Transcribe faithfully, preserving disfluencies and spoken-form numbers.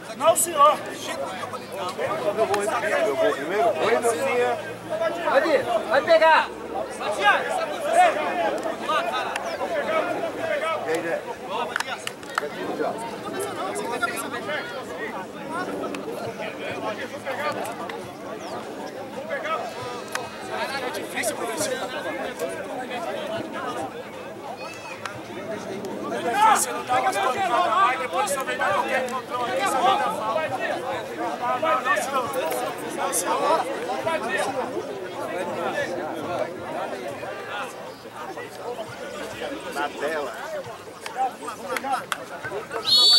Não, senhor. Eu vou primeiro? Oi, Lucinha. Pode ir, vai pegar. E aí, Zé? Já tive já. É difícil pra você. Você não dá umas pancadas lá e depois só vem dar qualquer controle aqui, só vem dar falta. Não, não, senhor. Não, senhor. Na tela.